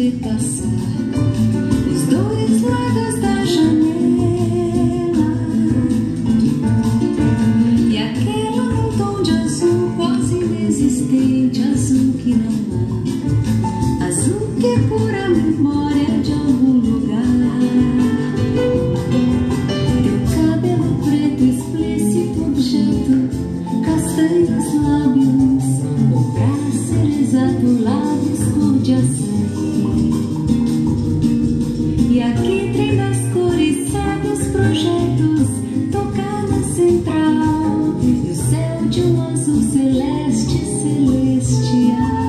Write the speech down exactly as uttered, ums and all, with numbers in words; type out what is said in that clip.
ver passar os dois lados da janela, e aquela num tom de azul quase inexistente, azul que não há, azul que é pura memória de algum lugar. Teu cabelo preto, explícito objeto, castanhos lábios, ou pra ser exato, lábios cor de açaí. E aqui trem das cores, cegos projetos, tocar na central, e o céu de um azul celeste celestial.